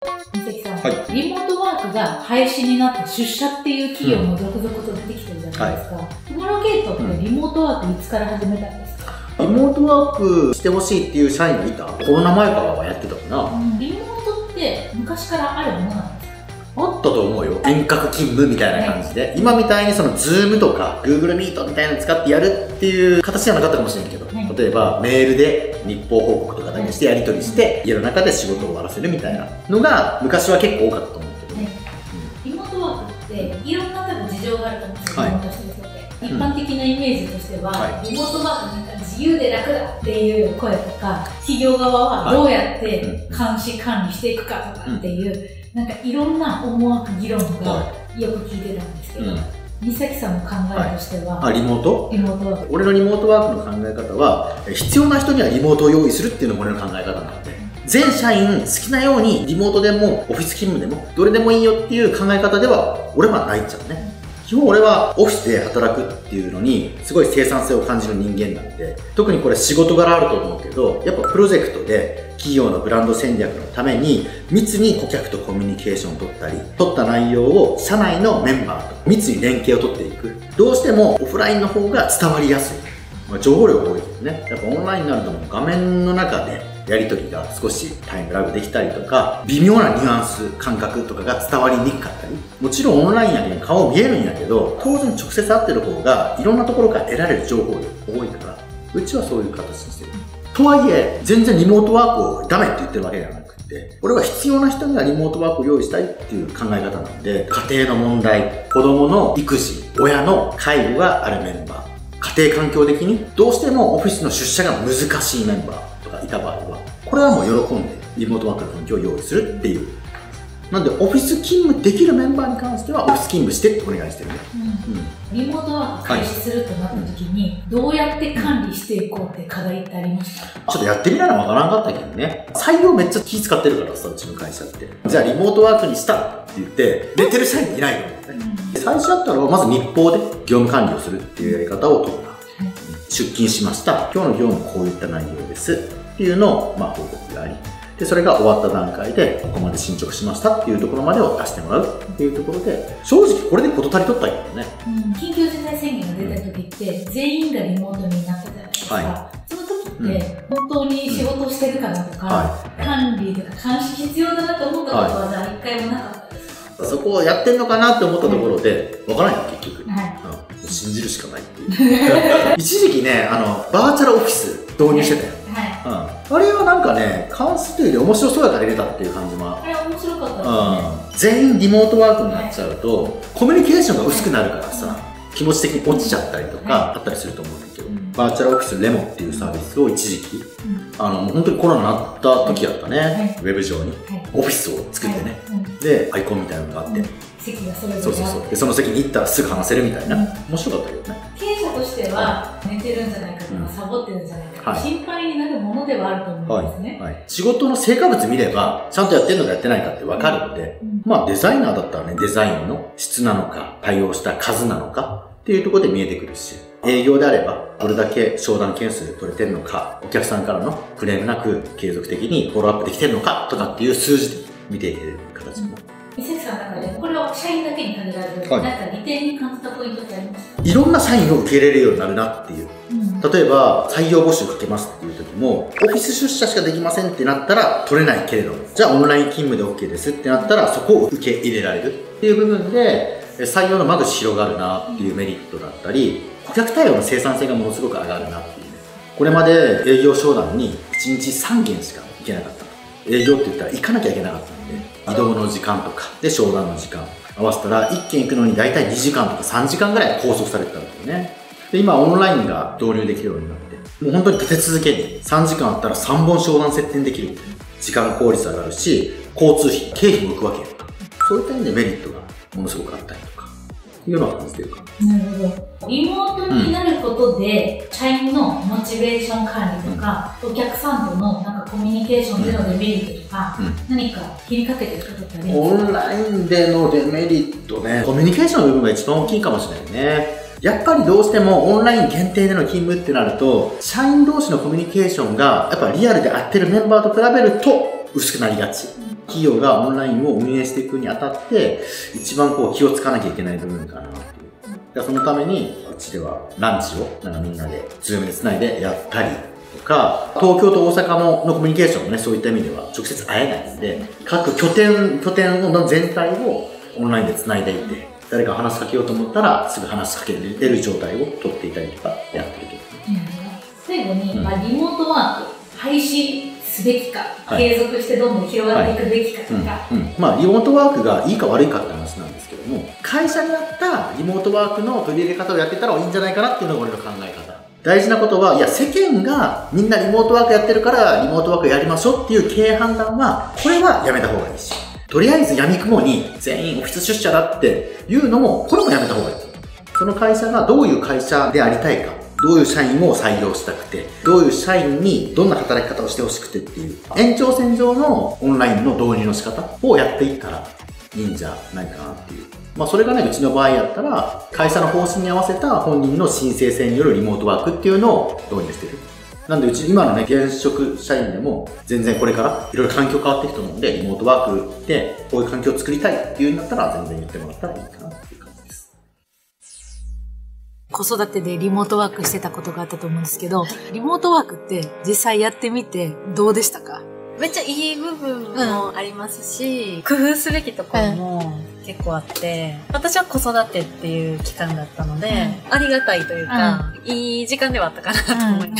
三関さん、 はい、 リモートワークが廃止になって出社っていう企業も続々と出てきてるじゃないですか。トゥモローゲートってリモートワークいつから始めたんですか？ リモートワークしてほしいっていう社員がいた。コロナ前からはやってたかな。 リモートって昔からあるものなんですか？ あったと思うよ。遠隔勤務みたいな感じで。今みたいにその Zoom とか Google Meet みたいなの使ってやるっていう形じゃなかったかもしれないけど、例えばメールで日報報告とかだけしてやり取りして、家の中で仕事を終わらせるみたいなのが昔は結構多かったと思うけどね。 リモートワークっていろんな多分事情があると思うんですよ、リモートしてる人って。一般的なイメージとしては、リモートワークなんか自由で楽だっていう声とか、企業側はどうやって監視管理していくかとかっていう、なんかいろんな思惑議論がよく聞いてたんですけど、三崎さんの考えとしては、 リモートワーク。 俺のリモートワークの考え方は、必要な人にはリモートを用意するっていうのが俺の考え方なので、全社員好きなようにリモートでもオフィス勤務でもどれでもいいよっていう考え方では俺はないんちゃうね。基本俺はオフィスで働くっていうのにすごい生産性を感じる人間なんで、特にこれ仕事柄あると思うけど、やっぱプロジェクトで企業のブランド戦略のために密に顧客とコミュニケーションを取ったり、取った内容を社内のメンバーと密に連携を取っていく。どうしてもオフラインの方が伝わりやすい。情報量が多いけどね。やっぱオンラインになるともう画面の中でやり取りが少しタイムラグできたりとか、微妙なニュアンス、感覚とかが伝わりにくかったり。もちろんオンラインやけん顔見えるんやけど、当然直接会ってる方がいろんなところから得られる情報量多いから、うちはそういう形にしてる。とはいえ、全然リモートワークをダメって言ってるわけではなくて、俺は必要な人にはリモートワークを用意したいっていう考え方なので、家庭の問題、子供の育児、親の介護があるメンバー、家庭環境的にどうしてもオフィスの出社が難しいメンバーとかいた場合は、これはもう喜んでリモートワークの環境を用意するっていう。なんでオフィス勤務できるメンバーに関してはオフィス勤務してってお願いしてるね。 リモートワーク開始するとなった時に、どうやって管理していこうって課題ってありました？ちょっとやってみならわからんかったけどね。採用めっちゃ気使ってるからさ、うちの会社って。じゃあリモートワークにしたって言って、寝てる社員いないの、最初だったらまず日報で業務管理をするっていうやり方を取った。出勤しました。今日の業務こういった内容です。っていうのを、報告があり。で、それが終わった段階で、ここまで進捗しましたっていうところまでを出してもらうっていうところで、正直これで事足りとったけどね。 緊急事態宣言が出た時って、全員がリモートになったじゃないですか。その時って、本当に仕事をしてるかなとか、管理とか監視必要だなと思ったことは、じゃあ一回もなかったですか？ そこをやってんのかなって思ったところで、わからんよ、結局。信じるしかないっていう。一時期ね、バーチャルオフィス導入してたよ。あれはなんかね、関数というより面白そうやから入れたっていう感じも。 あれ面白かったですね。 全員リモートワークになっちゃうと、コミュニケーションが薄くなるからさ、気持ち的に落ちちゃったりとかあったりすると思うんだけど、バーチャルオフィスレモンっていうサービスを一時期、もう本当にコロナになった時やったね、ウェブ上にオフィスを作ってね、で、アイコンみたいなのがあって、 席がそれぞれあって、 でその席に行ったらすぐ話せるみたいな、面白かったけどね。 経営者としては寝てるんじゃないかとか、サボってるんじゃないかとか、心配になるものではあると思うんですね。 仕事の成果物見れば、ちゃんとやってるのかやってないかって分かるので、デザイナーだったらね、デザインの質なのか、対応した数なのかっていうところで見えてくるし、営業であれば、どれだけ商談件数取れてるのか、お客さんからのクレームなく継続的にフォローアップできてるのかとかっていう数字で見ていける形も。 三関さんの中で、これは社員だけに限らず、なんか利点に感じたポイントってありますか？ いろんな社員を受け入れるようになるなっていう。例えば、採用募集かけますっていう時も、オフィス出社しかできませんってなったら取れないけれども、じゃあオンライン勤務で OK ですってなったら、そこを受け入れられるっていう部分で、採用の間口広がるなっていうメリットだったり、顧客対応の生産性がものすごく上がるなっていうね。これまで営業商談に1日3件しか行けなかった。営業って言ったら行かなきゃいけなかったんで、移動の時間とか、で商談の時間合わせたら1件行くのに大体2時間とか3時間ぐらい拘束されてたんですよね。で、今オンラインが導入できるようになって、もう本当に立て続けに3時間あったら3本商談設定できるみたいな。時間効率上がるし、交通費、経費も浮くわけやんか。そういった意味でメリットがものすごくあったりとか、いうのは感じてるかな。 なるほど。リモートになることで、社員のモチベーション管理とか、お客さんとのなんかコミュニケーションでのデメリットとか、何か気にかけてることってありますか？ オンラインでのデメリットね、コミュニケーションの部分が一番大きいかもしれないね。やっぱりどうしてもオンライン限定での勤務ってなると、社員同士のコミュニケーションがやっぱリアルで会ってるメンバーと比べると薄くなりがち。企業がオンラインを運営していくにあたって、一番気をつかなきゃいけない部分かなっていう。だからそのために、うちではランチをみんなで、ズームで繋いでやったりとか、東京と大阪のコミュニケーションもね、そういった意味では直接会えないので、各拠点の全体をオンラインで繋いでいて、誰か話しかけようと思ったら、すぐ話しかけれる状態を取っていたりとかやってると。 最後に、リモートワーク、廃止すべきか、継続してどんどん広がっていくべきかとか。 リモートワークがいいか悪いかって話なんですけども、会社に合ったリモートワークの取り入れ方をやってたらいいんじゃないかなっていうのが俺の考え方。大事なことは、いや、世間がみんなリモートワークやってるから、リモートワークやりましょうっていう経営判断は、これはやめた方がいいし、とりあえず闇雲に全員オフィス出社だっていうのも、これもやめた方がいい。その会社がどういう会社でありたいか、どういう社員を採用したくて、どういう社員にどんな働き方をしてほしくてっていう、延長線上のオンラインの導入の仕方をやっていったらいいんじゃないかなっていう。それがね、うちの場合やったら、会社の方針に合わせた本人の申請制によるリモートワークっていうのを導入してる。なんでうち今のね、現職社員でも全然これからいろいろ環境変わっていくと思うんで、リモートワークでこういう環境を作りたいっていうんだったら全然言ってもらったらいいかなっていう感じです。 子育てでリモートワークしてたことがあったと思うんですけど、リモートワークって実際やってみてどうでしたか？ めっちゃいい部分もありますし、工夫すべきところも結構あって、私は子育てっていう期間だったので、ありがたいというか、いい時間ではあったかなと思います。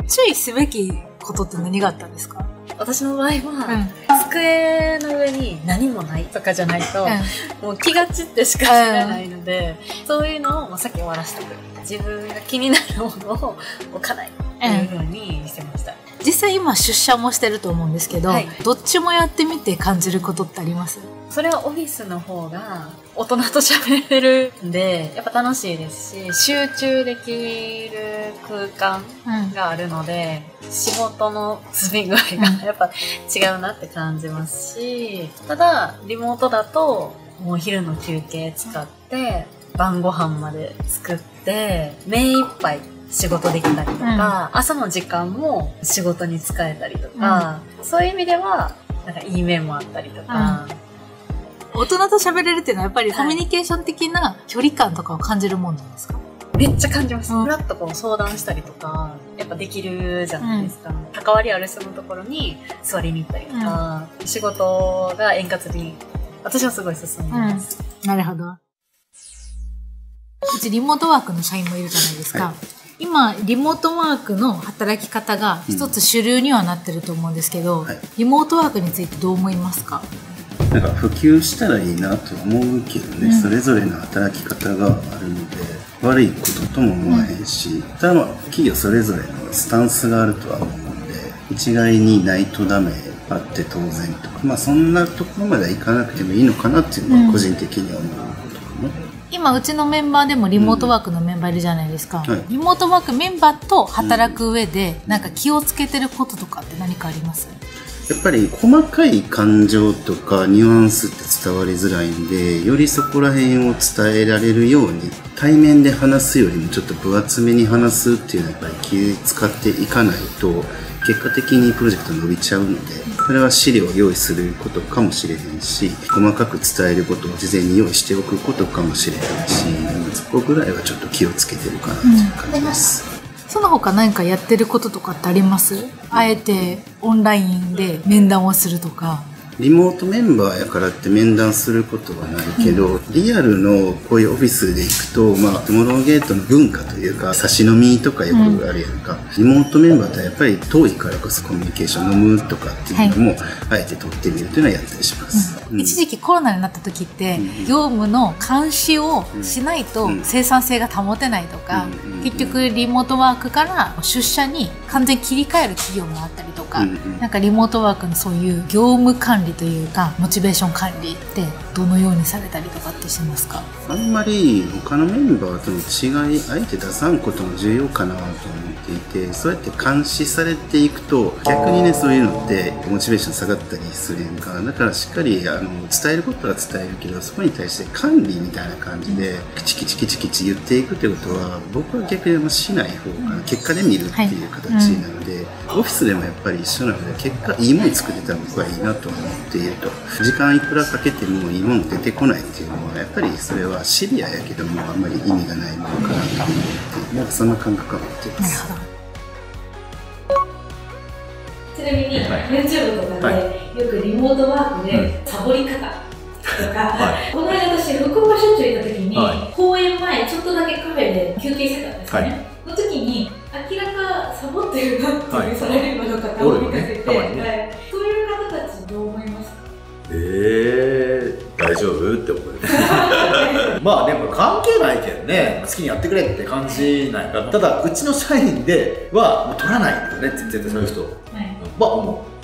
注意すべきことって何があったんですか？ 私の場合は、机の上に何もないとかじゃないと、もう気が散ってしか知らないので、そういうのを先終わらせてくる。自分が気になるものを置かないっていう風にしてました。 実際今出社もしてると思うんですけど、どっちもやってみて感じることってあります？ それはオフィスの方が大人と喋れるんで、やっぱ楽しいですし、集中できる空間があるので、仕事の積み具合がやっぱ違うなって感じますし、ただリモートだともう昼の休憩使って晩ご飯まで作って目いっぱい仕事できたりとか、朝の時間も仕事に使えたりとか、そういう意味ではなんかいい面もあったりとか、 大人と喋れるっていうのはやっぱりコミュニケーション的な距離感とかを感じるもんなんですか？ めっちゃ感じます。ふらっと相談したりとか、やっぱできるじゃないですか。関わりある人のところに座りに行ったりとか、仕事が円滑に、私はすごい進んでます。 なるほど。うちリモートワークの社員もいるじゃないですか。今、リモートワークの働き方が一つ主流にはなってると思うんですけど、リモートワークについてどう思いますか？ なんか普及したらいいなと思うけどね、それぞれの働き方があるので悪いこととも思わへんし、ただ企業それぞれのスタンスがあるとは思うんで、一概にないとダメ、あって当然とか、そんなところまではいかなくてもいいのかなっていうのは個人的には思うことかな。 今うちのメンバーでもリモートワークのメンバーいるじゃないですか、リモートワークメンバーと働く上でなんか気をつけてることとかって何かあります？ やっぱり細かい感情とかニュアンスって伝わりづらいんで、よりそこら辺を伝えられるように対面で話すよりもちょっと分厚めに話すっていうのはやっぱり気を使っていかないと結果的にプロジェクト伸びちゃうので、それは資料を用意することかもしれへんし、細かく伝えることを事前に用意しておくことかもしれへんし、そこぐらいはちょっと気をつけてるかなという感じです。 その他何かやってることとかってあります？あえてオンラインで面談をするとか。 リモートメンバーやからって面談することはないけど、リアルのこういうオフィスで行くと、トゥモローゲートの文化というか、差し飲みとかよくあるやんか。リモートメンバーとはやっぱり遠いからこそコミュニケーション飲むとかっていうのも、あえて取ってみるというのはやったりします。 一時期コロナになった時って、業務の監視をしないと生産性が保てないとか、結局リモートワークから出社に完全に切り替える企業もあったりとか、なんかリモートワークのそういう業務管理というかモチベーション管理ってどのようにされたりとかってしてますか？ あんまり他のメンバーとの違いあえて出さんことも重要かなと思っていて、そうやって監視されていくと逆にね、そういうのってモチベーション下がったりするやんか。だからしっかり伝えることは伝えるけど、そこに対して管理みたいな感じでキチキチキチキチ言っていくってことは僕は逆にしない方が結果で見るっていう形なので、 オフィスでもやっぱり一緒なので、結果いいもの作れたら僕はいいなと思っていると。時間いくらかけてもいいもの出てこないっていうのは、やっぱりそれはシビアやけどもあんまり意味がないものかなと思って、なんかそんな感覚は持ってます。 ちなみに YouTube とかでよくリモートワークでサボり方とか、この間私福岡出張行った時に、公演前ちょっとだけカフェで休憩してたんですよね。その時に明らかサボってるなっていうサラリーマンの方を見かけて、そういう方たちどう思いますか？ 大丈夫って思うまあでも関係ないけどね、好きにやってくれって感じなんやから。ただうちの社員ではもう取らないんだよね、絶対そういう人は思う。